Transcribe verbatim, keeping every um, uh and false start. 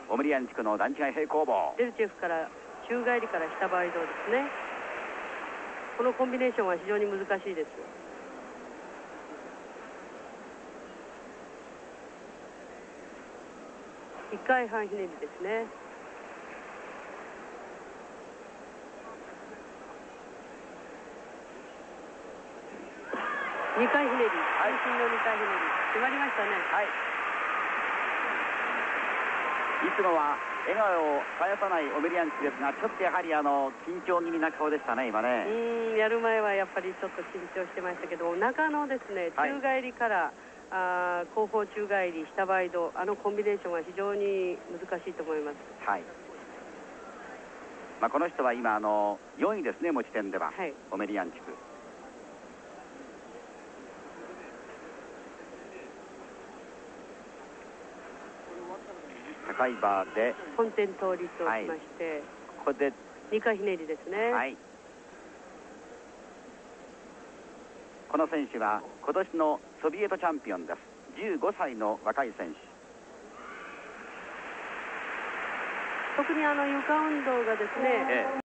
オメリアン地区の段違い平行棒。 デルチェフから宙返りから下回りですね。このコンビネーションは非常に難しいです。いっかいはんひねりですね。にかいひねり、最新のにかいひねり、決まりましたね。 はい。いつもは笑顔を絶やさないオメリアン地区ですが、ちょっとやはりあの緊張気味な顔でしたね、今ね。 うん、やる前はやっぱりちょっと緊張してましたけど、中のですね、宙返りから、はい、あ後方宙返り、下バイド、あのコンビネーションは非常に難しいと思います。 はい。まあこの人は今あのよんいですね、持ち点では、はい、オメリアン地区。高いバーで本点倒立をしまして、はい、 ここでにかいひねりですね。 はい。この選手は今年のソビエトチャンピオンです。じゅうごさいの若い選手。 特にあの床運動がですね、ええ